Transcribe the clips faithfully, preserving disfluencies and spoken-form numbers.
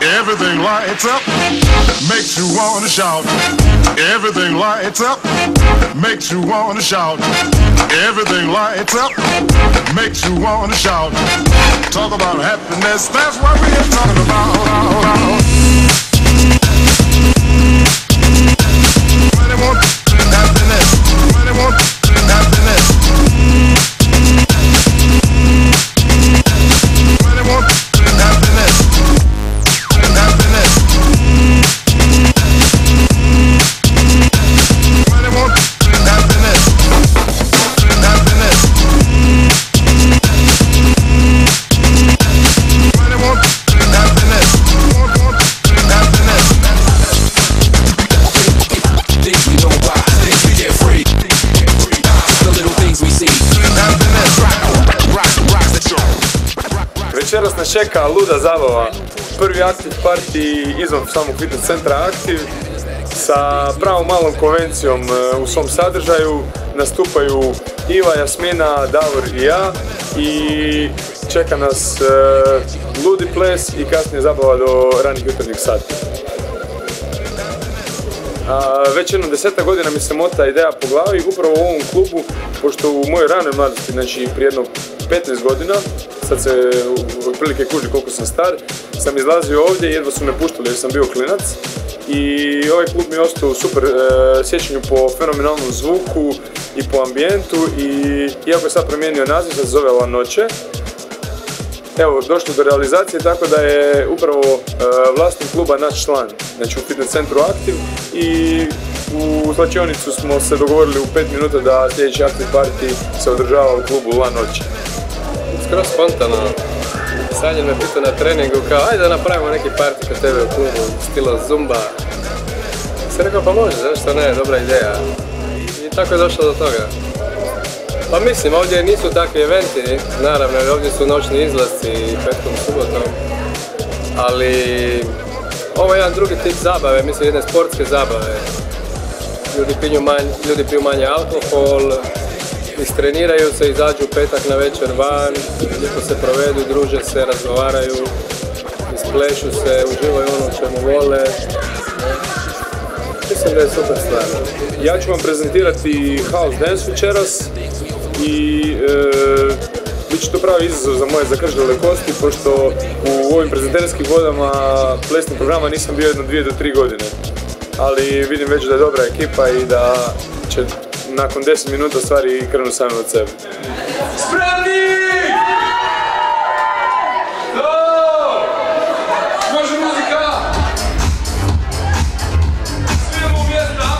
Everything lights up, makes you wanna shout. Everything lights up, makes you wanna shout. Everything lights up, makes you wanna shout. Talk about happiness, that's what we're talking about. When they want happiness, when they want happiness. When they want happiness, happiness. When they want happiness, happiness. When they want happiness, want, want happiness. Things we know why, things we get free. The little things we see. Happiness. Rock, rock, rock the show. Večeras nas čeka luda zabava. Prvi aktiv party izvan samog fitness centra Aktiv sa pravom malom konvencijom u svom sadržaju. Nastupaju Iva, Jasmina, Davor i ja i čeka nas uh, ludi ples i kasnije zabava do ranih jutarnjih sati. A, već jedno deseta godina mi se mota ideja po glavi upravo u ovom klubu, pošto u mojoj ranoj mladosti, znači prije jedno petnaest godina, sad se otprilike kuži koliko sam star, sam izlazio ovdje i jedva su me puštali jer sam bio klinac i ovaj klub mi je ostao u super e, sjećanju po fenomenalnom zvuku i po ambijentu i iako je sad promijenio naziv, sad se zove La Noche. Evo, došlo do realizacije tako da je upravo e, vlasnik kluba naš član, znači u fitness centru Aktiv i u slačionicu smo se dogovorili u pet minuta da sljedeći Aktiv party se održava u klubu La Noche. Skoro spontano. Sanjin me pitao na treningu kao ajde da napravimo neki party kod tebe u klubu, stilo Zumba. Sam rekao pa može, zašto ne, dobra ideja. I tako je došlo do toga. Pa mislim, ovdje nisu takvi eventi, naravno, jer ovdje su noćni izlasci petkom, subotom, ali ovo je jedan drugi tip zabave, mislim jedne sportske zabave. Ljudi piju manje, ljudi piju manje alkohol, istreniraju se, izađu petak na večer van, lijepo se provedu, druže se, razgovaraju, isplešu se, uživaju ono čemu vole. Mislim da je super stvar. Ja ću vam prezentirati house dance večeras i e, bit će to pravi izazov za moje zakržljale kosti, pošto u ovim prezentarijskim vodama plesnih programa nisam bio jedno dvije do tri godine. Ali vidim već da je dobra ekipa i da će nakon deset minuta stvari krenu same od sebe. Spremni! Može muzika! Svi u mjesta!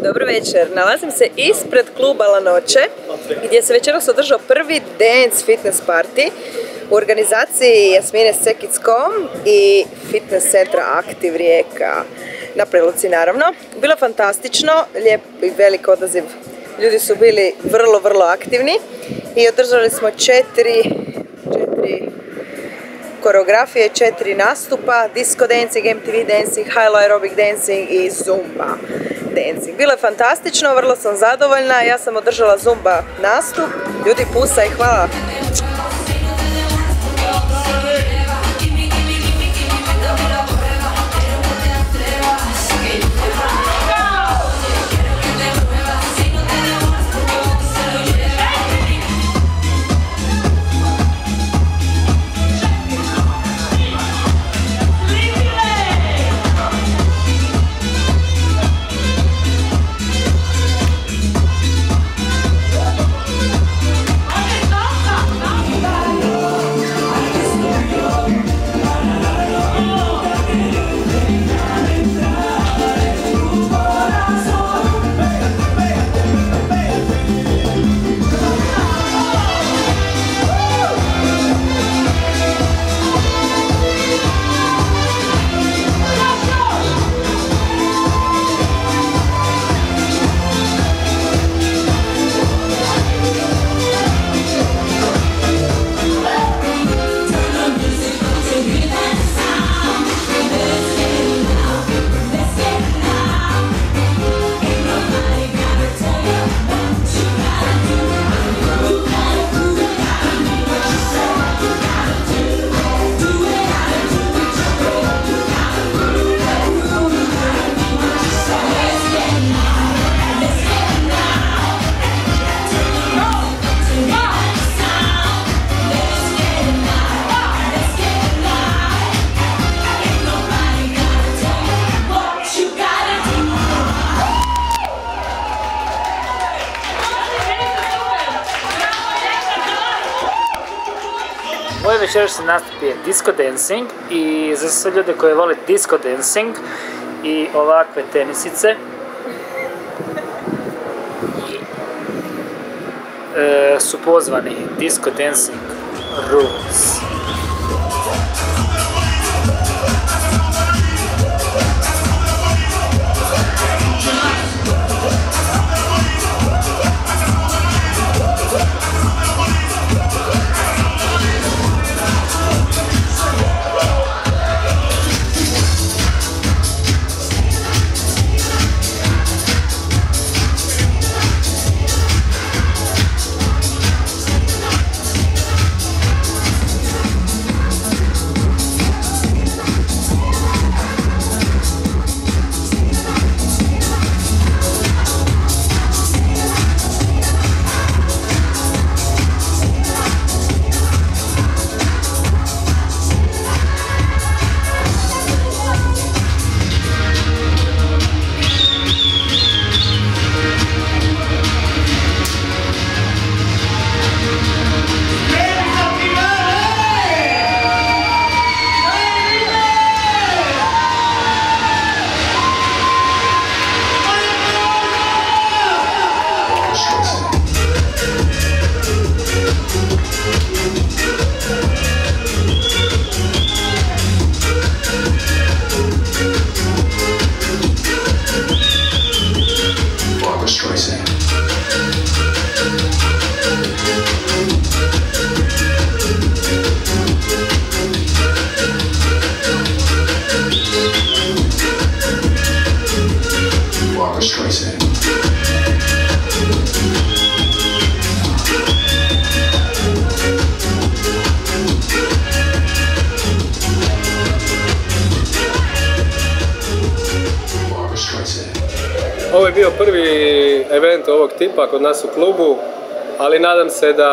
Dobro večer. Nalazim se ispred kluba La Noche gdje se večeras održao prvi Dance Fitness Party u organizaciji Jasmine Sekic.com i fitness centra Aktiv Rijeka. Na Preluci naravno. Bilo je fantastično, lijep i velik odaziv. Ljudi su bili vrlo, vrlo aktivni i održali smo četiri, četiri koreografije, četiri nastupa, disco dancing, M T V dancing, high aerobic dancing i zumba dancing. Bilo je fantastično, vrlo sam zadovoljna, ja sam održala zumba nastup, ljudi pusa i hvala. Moj večerašnji nastup je disco dancing i za sve ljude koji vole disco dancing i ovakve tenisice e, su pozvani Disco Dancing Rules. Ovo je bio prvi event ovog tipa kod nas u klubu, ali nadam se da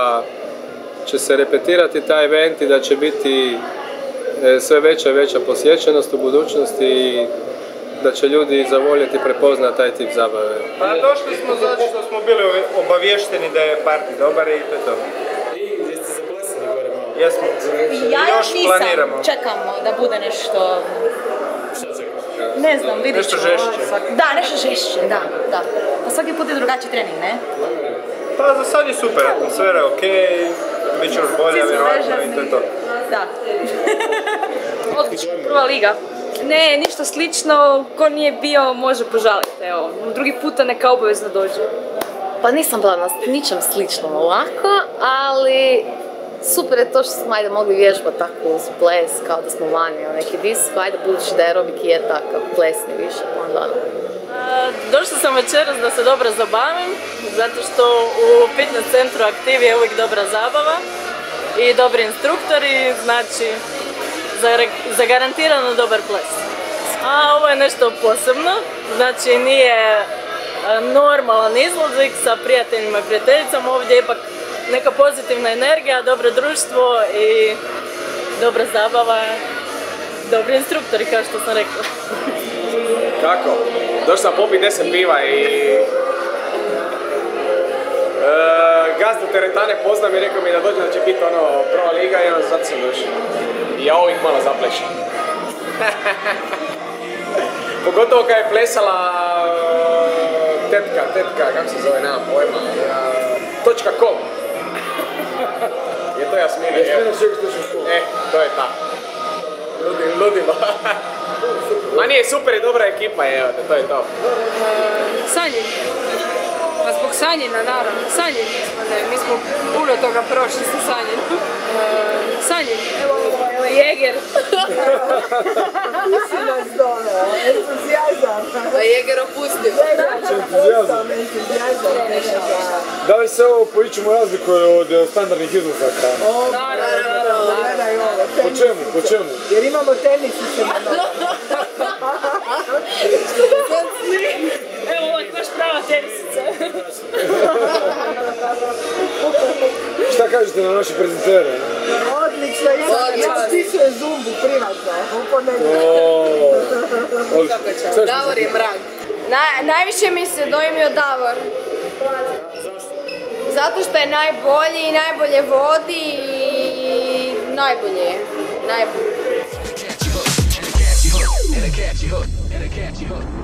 će se repetirati taj event i da će biti sve veća i veća posjećenost u budućnosti i da će ljudi zavoljeti prepoznati taj tip zabave. Pa došli smo zato što smo bili obavješteni da je party dobar i to je to. I jeste zaplesani gore malo? Jesmo. Ja još nisam, planiramo. čekamo da bude nešto... Šta čekaš? Ne znam, vidit Nešto ću. žešće. Da, nešto žešće, da, da. Pa svaki put je drugačiji trening, ne? Pa za sad je super, atmosfera je okej, bit će još bolje, Svi su vjerojatno i vežani. to je to. Da. Odlično, prva liga. Ne, ništa slično, ko nije bio može požaliti, evo. Drugi puta neka obavezno dođe. Pa nisam bila na ničem sličnom ovako, ali super je to što smo ajde mogli vježbati tako uz ples, kao da smo vani na neki disk, ajde budući da aerobik je takav plesni više, onda ono. Došla sam večeras da se dobro zabavim, zato što u fitness centru Aktiv je uvijek dobra zabava i dobri instruktori, znači zagarantirano dobar ples. A ovo je nešto posebno, znači nije normalan izlazak sa prijateljima i prijateljicama, ovdje je ipak neka pozitivna energija, dobro društvo i dobra zabava, dobri instruktori kao što sam rekla. Kako? Došao sam popiti deset piva i... E, gazdu teretane poznam i rekao mi da dođem da će biti ono prva liga i ono zato sam došao. I ja ovih malo zaplešam. Pogotovo kad je plesala tetka, tetka, kako se zove, nemam pojma, točka com. Je to Jasmina? E, to je ta. Ludim, ludimo. Ma nije, super i dobra ekipa, evo te, to je to. Sanjin. Pa zbog Sanjina, naravno. Sanjin smo, ne, mi smo puno toga prošli sa Sanjinom. Sanjin, evo, evo Jeger. Si nas doneo, entuzijazam. Pa Jeger opustio. Entuzijazam, entuzijazam. Da li se ovo po ičemu razlikuje od standardnih izlazaka? O, naravno, gledaj ovo. Po čemu, po čemu? Jer imamo tenisice na nogama. Evo, ovo je baš prava tenisica. Šta kažete na naše prezentere? Odlično, ja spisujem zumbu privatno, u ponedjeljak. Davor je mrak. Na, najviše mi se dojmio Davor. Zato što je najbolji i najbolje vodi i najbolje je. Najbolje. And I catch you hook, and I catch you hook.